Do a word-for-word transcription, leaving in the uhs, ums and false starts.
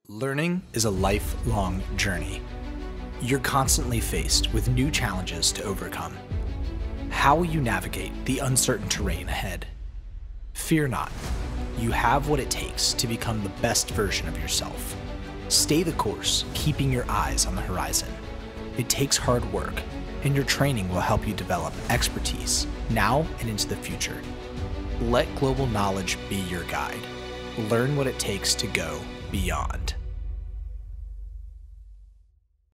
Learning is a lifelong journey. You're constantly faced with new challenges to overcome. How will you navigate the uncertain terrain ahead? Fear not. You have what it takes to become the best version of yourself. Stay the course, keeping your eyes on the horizon. It takes hard work, and your training will help you develop expertise now and into the future. Let global knowledge be your guide. Learn what it takes to go beyond.